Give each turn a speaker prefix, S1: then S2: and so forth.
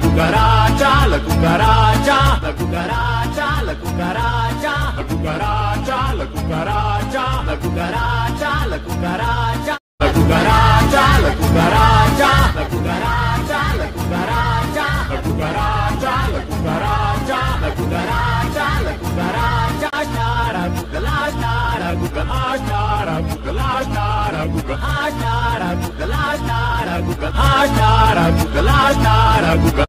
S1: cucaracha, la cucaracha, la cucaracha, la cucaracha, la cucaracha, la cucaracha, la cucaracha, la cucaracha, la cucaracha, la cucaracha, la cucaracha, la cucaracha, la cucaracha, la cucaracha, la cucaracha, la cucaracha, cara, cucaracha, cucaracha, cucaracha, cucaracha, cucaracha, cucaracha, cucaracha, cucaracha,